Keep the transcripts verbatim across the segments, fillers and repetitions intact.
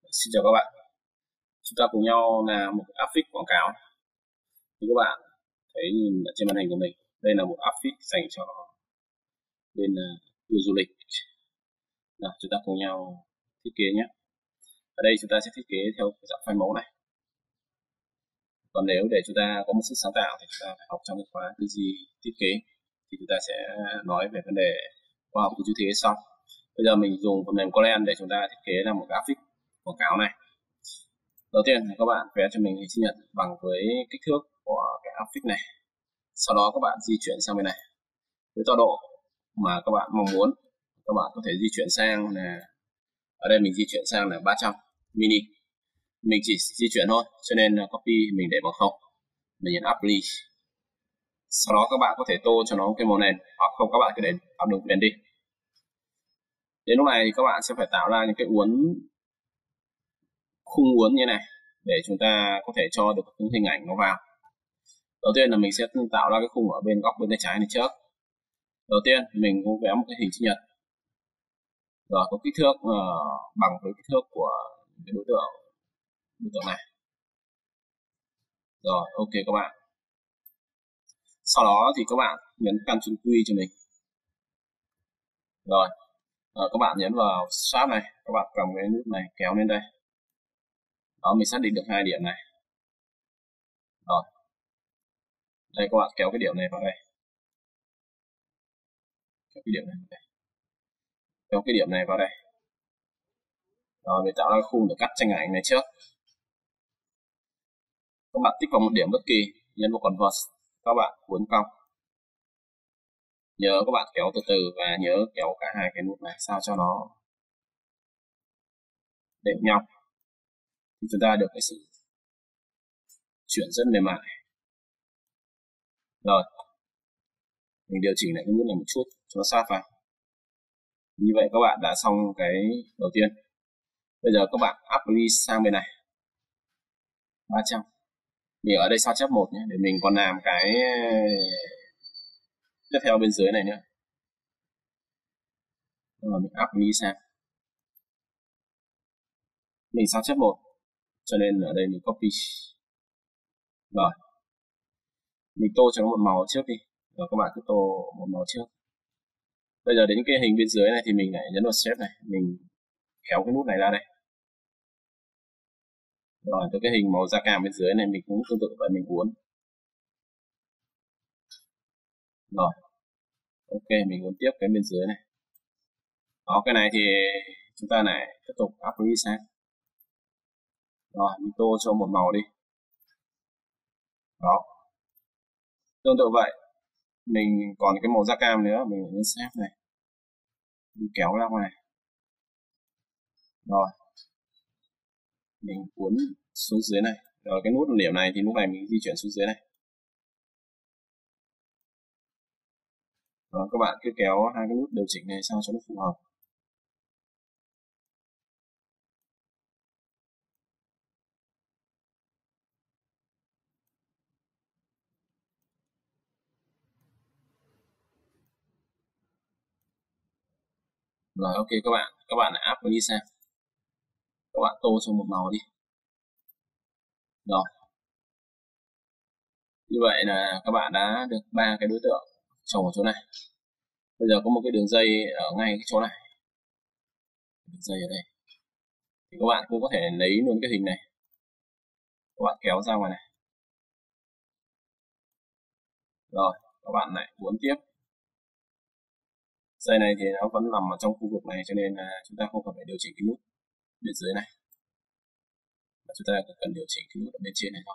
Xin chào các bạn, chúng ta cùng nhau làm một áp phích quảng cáo. Như các bạn thấy nhìn ở trên màn hình của mình, đây là một áp phích dành cho bên tour du lịch. Nào, chúng ta cùng nhau thiết kế nhé. Ở đây chúng ta sẽ thiết kế theo dạng file mẫu này. Còn nếu để chúng ta có một sức sáng tạo thì chúng ta phải học trong cái khóa tư duy thiết kế, thì chúng ta sẽ nói về vấn đề khoa học tư duy thiết kế sau. Bây giờ mình dùng phần mềm Corel để chúng ta thiết kế ra một áp phích quảng cáo này. Đầu tiên là các bạn vẽ cho mình hình sinh nhật bằng với kích thước của cái áp phích này. Sau đó các bạn di chuyển sang bên này với tọa độ mà các bạn mong muốn. Các bạn có thể di chuyển sang là ở đây mình di chuyển sang là ba trăm mini. Mình chỉ di chuyển thôi, cho nên là copy mình để bằng không. Mình nhấn apply. Sau đó các bạn có thể tô cho nó cái màu nền, hoặc không các bạn cứ để tạo đường viền đi. Đến lúc này thì các bạn sẽ phải tạo ra những cái uốn khung uốn như này để chúng ta có thể cho được những hình ảnh nó vào. Đầu tiên là mình sẽ tạo ra cái khung ở bên góc bên tay trái này trước. Đầu tiên mình cũng vẽ một cái hình sinh nhật, rồi có kích thước uh, bằng với kích thước của cái đối tượng đối tượng này. Rồi, ok các bạn. Sau đó thì các bạn nhấn Ctrl Q cho mình. Rồi, uh, các bạn nhấn vào Swap này, các bạn cầm cái nút này kéo lên đây. Đó, mình xác định được hai điểm này. Rồi, đây các bạn kéo cái điểm này vào đây. Kéo cái điểm này vào đây. Kéo cái điểm này vào đây. Rồi, mình tạo ra khung để cắt tranh ảnh này trước. Các bạn tích vào một điểm bất kỳ, nhấn vào Convert, các bạn uốn cong. Nhớ các bạn kéo từ từ và nhớ kéo cả hai cái nút này sao cho nó đều nhau. Thì chúng ta được cái sự chuyển rất mềm mại. Rồi, mình điều chỉnh lại cái nút này một chút cho nó sát vào. Như vậy các bạn đã xong cái đầu tiên. Bây giờ các bạn apply sang bên này ba trăm. Mình ở đây sao chép một nhé, để mình còn làm cái tiếp theo bên dưới này nữa. Rồi mình apply sang. Mình sao chép một, cho nên ở đây mình copy. Rồi, mình tô cho nó một màu trước đi. Rồi các bạn cứ tô một màu trước. Bây giờ đến cái hình bên dưới này thì mình lại nhấn vào Shape này, mình kéo cái nút này ra đây. Rồi, từ cái hình màu da cam bên dưới này mình cũng tương tự vậy, mình uốn. Rồi, ok, mình uốn tiếp cái bên dưới này. Đó, cái này thì chúng ta lại tiếp tục apply sang. Rồi, mình tô cho một màu đi. Đó, tương tự vậy, mình còn cái màu da cam nữa, mình nhấn Shape này, mình kéo ra ngoài. Rồi, mình uốn xuống dưới này. Rồi cái nút điểm này thì lúc này mình di chuyển xuống dưới này. Rồi các bạn cứ kéo hai cái nút điều chỉnh này sao cho nó phù hợp. Rồi ok các bạn, các bạn lại áp đi sang. Các bạn tô cho một màu đi. Rồi. Như vậy là các bạn đã được ba cái đối tượng trồng ở chỗ này. Bây giờ có một cái đường dây ở ngay cái chỗ này. Đường dây ở đây. Thì các bạn cũng có thể lấy luôn cái hình này. Các bạn kéo ra ngoài này. Rồi, các bạn lại uốn tiếp. Dây này thì nó vẫn nằm ở trong khu vực này, cho nên là chúng ta không cần phải điều chỉnh cái nút bên dưới này. Mà chúng ta cần điều chỉnh cái nút ở bên trên này thôi.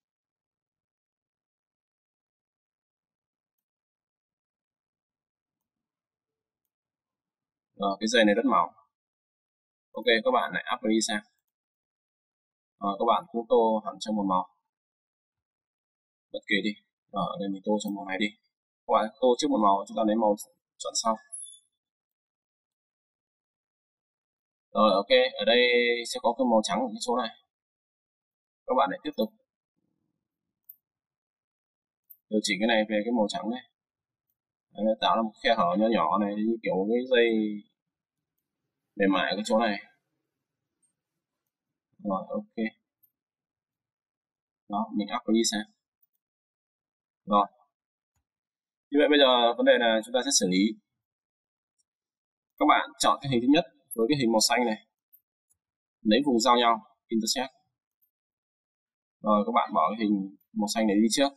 Rồi, cái dây này rất mỏng. Ok, các bạn lại apply sang. Rồi, các bạn cũng tô hẳn trong một màu bất kỳ đi. Rồi, ở đây mình tô trong màu này đi. Các bạn tô trước một màu, chúng ta lấy màu chọn sau. Rồi, ok, ở đây sẽ có cái màu trắng ở cái số này. Các bạn lại tiếp tục điều chỉnh cái này về cái màu trắng này. Đấy, tạo ra một khe hở nhỏ nhỏ này, như kiểu cái dây mềm mại ở cái chỗ này. Rồi, ok. Đó, mình apply sang. Rồi. Như vậy bây giờ vấn đề là chúng ta sẽ xử lý. Các bạn chọn cái hình thứ nhất với cái hình màu xanh này. Lấy vùng giao nhau, intersect. Rồi các bạn bỏ cái hình màu xanh này đi trước.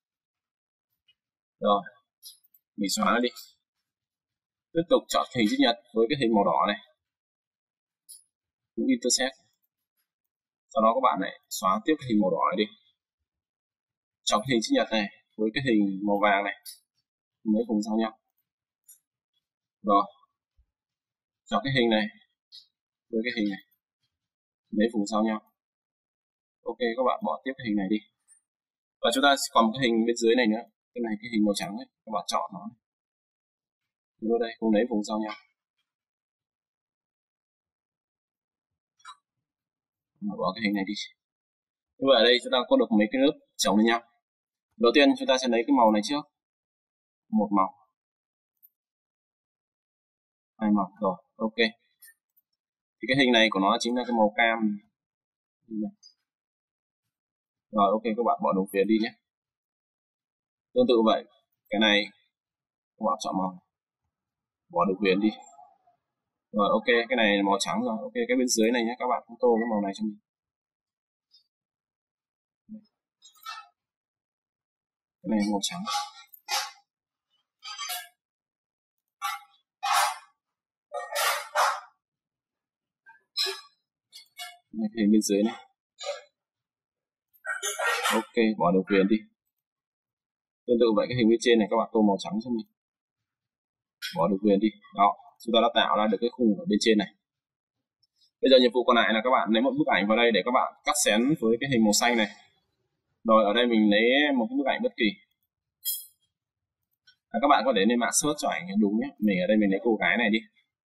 Rồi, mình xóa nó đi. Tiếp tục chọn cái hình thứ nhật với cái hình màu đỏ này. Cũng intersect. Sau đó các bạn lại xóa tiếp cái hình màu đỏ này đi. Chọn cái hình chữ nhật này với cái hình màu vàng này. Mấy vùng giao nhau. Rồi. Chọn cái hình này với cái hình này. Mấy vùng giao nhau. Ok, các bạn bỏ tiếp cái hình này đi. Và chúng ta còn một cái hình bên dưới này nữa. Cái này cái hình màu trắng ấy, các bạn chọn nó. Đưa đây, cùng lấy vùng giao nhau. Bỏ cái hình này đi. Như vậy ở đây chúng ta có được mấy cái lớp chồng lên nhau. Đầu tiên chúng ta sẽ lấy cái màu này trước. Một màu. Hai màu. Rồi, ok. Thì cái hình này của nó chính là cái màu cam. Rồi, ok, các bạn bỏ đồng tiền đi nhé. Tương tự vậy, cái này các bạn chọn màu. Bỏ đồng tiền đi. Rồi, ok, cái này là màu trắng rồi. Ok, cái bên dưới này nhé, các bạn cũng tô cái màu này cho mình. Cái này màu trắng. Này, cái hình bên dưới này. Ok, bỏ đồng tiền đi. Tương tự vậy, cái hình bên trên này các bạn tô màu trắng cho mình. Bỏ đồng tiền đi. Đó, chúng ta đã tạo ra được cái khung ở bên trên này. Bây giờ nhiệm vụ còn lại là các bạn lấy một bức ảnh vào đây để các bạn cắt xén với cái hình màu xanh này. Rồi ở đây mình lấy một cái bức ảnh bất kỳ. À, các bạn có thể lên mạng search cho ảnh đúng nhé. Mình ở đây mình lấy cô gái này đi.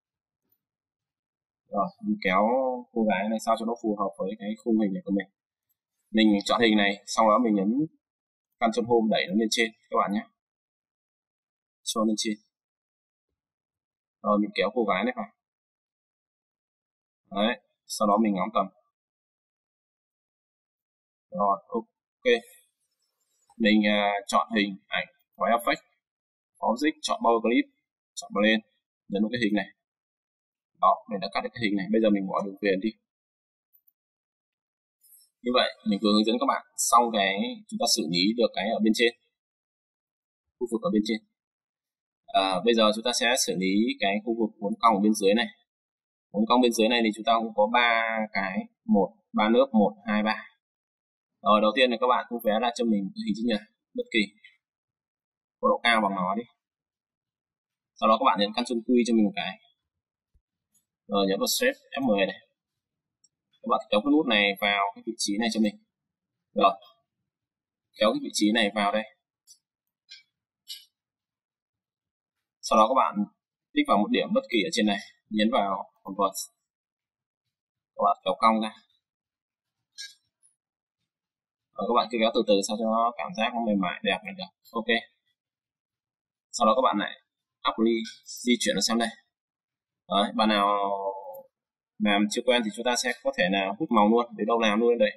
Rồi, mình kéo cô gái này sao cho nó phù hợp với cái khung hình này của mình. Mình chọn hình này, sau đó mình nhấn Ctrl Home đẩy nó lên trên các bạn nhé. Cho lên trên. Rồi mình kéo cô gái này vào. Đấy, sau đó mình ngắm tầm. Rồi, ok. Mình uh, chọn hình ảnh, quay effect, object, chọn power clip, chọn blend, nhấn vào cái hình này. Đó, mình đã cắt được cái hình này. Bây giờ mình bỏ đường viền đi. Như vậy mình vừa hướng dẫn các bạn xong cái chúng ta xử lý được cái ở bên trên, khu vực ở bên trên. À, bây giờ chúng ta sẽ xử lý cái khu vực uốn cong ở bên dưới này. Uốn cong bên dưới này thì chúng ta cũng có ba cái, một, ba lớp, một, hai, ba. Rồi đầu tiên là các bạn cũng vẽ ra cho mình cái hình chữ nhật bất kỳ, có độ cao bằng nó đi. Sau đó các bạn nhấn Ctrl Q cho mình một cái. Rồi nhấn vào Shift F mười này. Các bạn kéo cái nút này vào cái vị trí này cho mình. Rồi. Kéo cái vị trí này vào đây. Sau đó các bạn tích vào một điểm bất kỳ ở trên này, nhấn vào Convert. Các bạn kéo cong ra. Rồi các bạn cứ kéo từ từ sao cho nó cảm giác nó mềm mại đẹp này được. Ok. Sau đó các bạn lại apply di chuyển nó sang đây. Đấy, bạn nào làm chưa quen thì chúng ta sẽ có thể là hút màu luôn, để đâu làm luôn đây.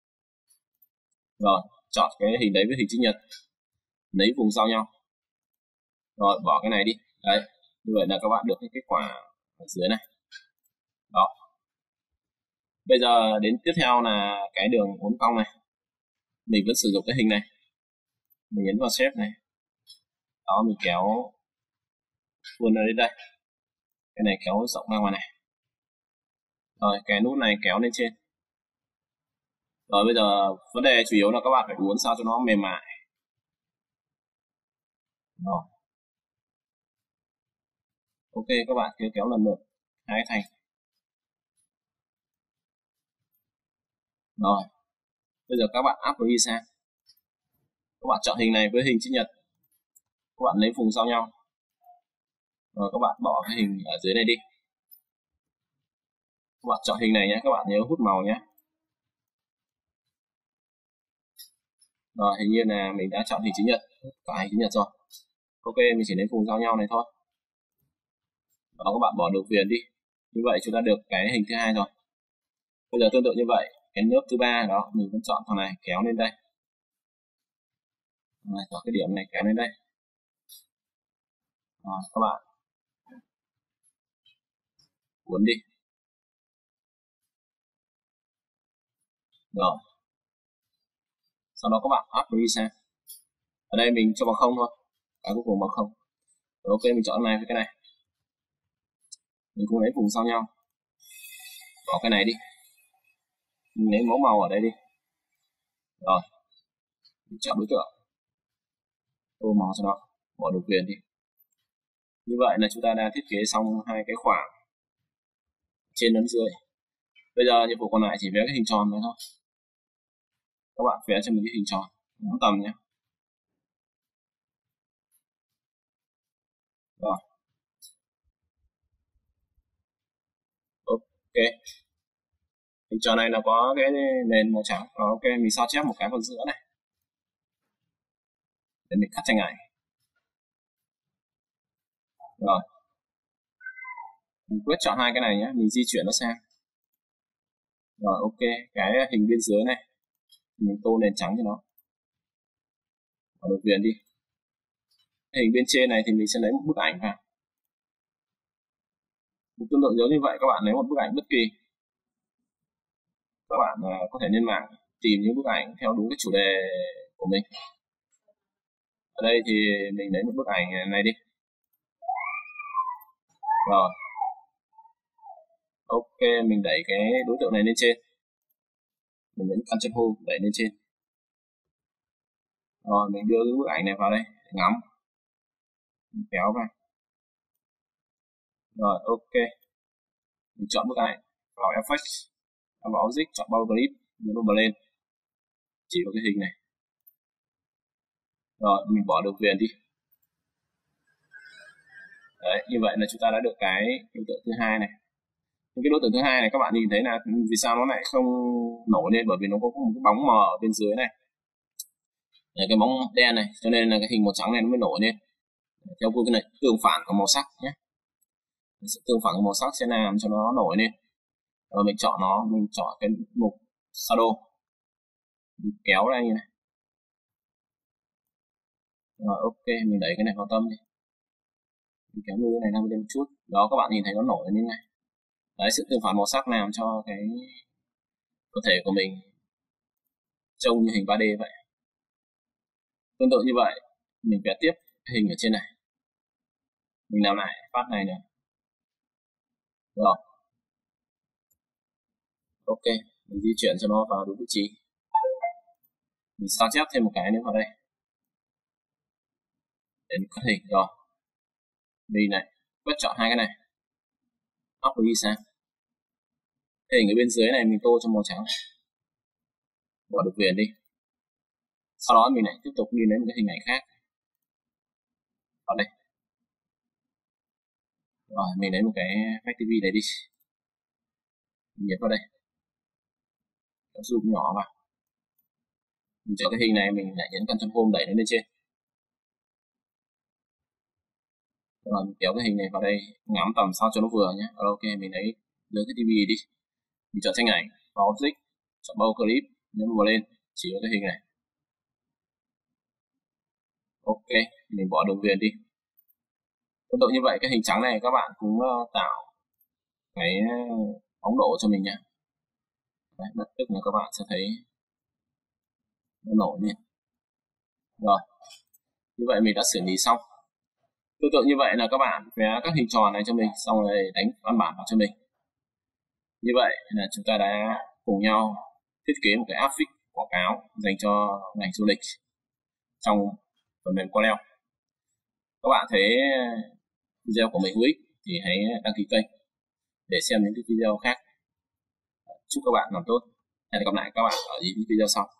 Rồi, chọn cái hình đấy với hình chữ nhật, lấy vùng giao nhau. Rồi bỏ cái này đi. Đấy, như vậy là các bạn được cái kết quả ở dưới này. Đó. Bây giờ đến tiếp theo là cái đường uốn cong này. Mình vẫn sử dụng cái hình này. Mình nhấn vào Shape này. Đó, mình kéo vươn ra đến đây. Cái này kéo rộng ra ngoài này. Rồi, cái nút này kéo lên trên. Rồi bây giờ vấn đề chủ yếu là các bạn phải uốn sao cho nó mềm mại. Rồi. Ok, các bạn cứ kéo lần lượt hai thành. Rồi. Bây giờ các bạn áp đi sang. Các bạn chọn hình này với hình chữ nhật. Các bạn lấy vùng giao nhau. Rồi các bạn bỏ cái hình ở dưới này đi. Các bạn chọn hình này nhé, các bạn nhớ hút màu nhé. Rồi hình như là mình đã chọn hình chữ nhật, cả hình chữ nhật rồi. Ok, mình chỉ lấy vùng giao nhau này thôi. Đó, các bạn bỏ đường viền đi. Như vậy chúng ta được cái hình thứ hai rồi. Bây giờ tương tự như vậy, cái lớp thứ ba đó, mình vẫn chọn thằng này kéo lên đây. Rồi, chọn cái điểm này kéo lên đây. Rồi, các bạn cuốn đi. Rồi. Sau đó các bạn áp reset. Ở đây mình cho bằng không thôi. Cái cuối cùng bằng không. Rồi, ok, mình chọn này với cái này. Mình cũng lấy vùng sau nhau. Bỏ cái này đi. Mình lấy mẫu màu ở đây đi. Rồi. Mình chọn đối tượng. Tô màu cho nó. Bỏ độc quyền đi. Như vậy là chúng ta đã thiết kế xong hai cái khoảng trên lẫn dưới. Bây giờ nhiệm vụ còn lại chỉ vẽ cái hình tròn này thôi. Các bạn vẽ cho mình cái hình tròn ngắm tầm nhé. Rồi. Ok. Hình tròn này nó có cái nền màu trắng. Rồi, ok, mình sao chép một cái vào giữa này để mình cắt tranh ảnh. Rồi. Mình quyết chọn hai cái này nhé, mình di chuyển nó sang. Rồi, ok, cái hình bên dưới này mình tô nền trắng cho nó. Bỏ độc quyền đi. Hình bên trên này thì mình sẽ lấy một bức ảnh vào. Một tương tự giống như vậy, các bạn lấy một bức ảnh bất kỳ. Các bạn uh, có thể lên mạng tìm những bức ảnh theo đúng cái chủ đề của mình. Ở đây thì mình lấy một bức ảnh này đi. Rồi. Ok, mình đẩy cái đối tượng này lên trên. Mình nhấn Ctrl Home đẩy lên trên. Rồi, mình đưa cái bức ảnh này vào đây để ngắm. Mình kéo vào. Rồi, ok. Mình chọn bức ảnh, vào Effects, vào Object, chọn Bubble Clip, nhấn vào lên. Chỉ vào cái hình này. Rồi, mình bỏ độc quyền đi. Đấy, như vậy là chúng ta đã được cái đối tượng thứ hai này. Cái đối tượng thứ hai này các bạn nhìn thấy là vì sao nó lại không nổi lên, bởi vì nó có một cái bóng mờ ở bên dưới này. Đấy, cái bóng đen này, cho nên là cái hình màu trắng này nó mới nổi lên. Theo cái này tương phản của màu sắc nhé. Sự tương phản của màu sắc sẽ làm cho nó nổi lên. Rồi mình chọn nó, mình chọn cái mục shadow, mình kéo ra như này. Rồi ok, mình đẩy cái này vào tâm đi, mình kéo nuôi cái này sang bên một chút. Đó, các bạn nhìn thấy nó nổi lên này. Đấy, sự tương phản màu sắc làm cho cái cơ thể của mình trông như hình ba D vậy. Tương tự như vậy, mình vẽ tiếp cái hình ở trên này. Mình làm lại phát này nữa. Rồi. Ok, mình di chuyển cho nó vào đúng vị trí. Mình sao chép thêm một cái nữa vào đây. Để mình cắt hình. Rồi. Mình này, quyết chọn hai cái này. Up và đi sang. Cái hình ở bên dưới này mình tô cho màu trắng. Bỏ độc quyền đi. Sau đó mình lại tiếp tục đi lấy một cái hình ảnh khác. Vào đây. Rồi, mình lấy một cái Effect ti vi này đi. Mình nhấn vào đây. Zoom nhỏ vào. Mình chọn cái hình này, mình lại nhấn Ctrl Home đẩy nó lên trên. Rồi mình kéo cái hình này vào đây, ngắm tầm sao cho nó vừa nhé. Rồi, ok, mình lấy lấy cái tivi đi. Mình chọn tranh ảnh, vào Object, chọn Bubble Clip, nhấn vào lên, chỉ vào cái hình này. Ok, mình bỏ đường viền đi. Tương tự như vậy, cái hình trắng này các bạn cũng tạo cái bóng độ cho mình nhé. Đấy, lập tức là các bạn sẽ thấy nó nổi lên. Rồi, như vậy mình đã xử lý xong. Tương tự như vậy là các bạn vẽ các hình tròn này cho mình, xong rồi đánh văn bản vào cho mình. Như vậy là chúng ta đã cùng nhau thiết kế một cái áp phích quảng cáo dành cho ngành du lịch trong phần mềm Corel. Các bạn thấy video của mình hữu ích thì hãy đăng ký kênh để xem những video khác. Chúc các bạn làm tốt. Hẹn gặp lại các bạn ở những video sau.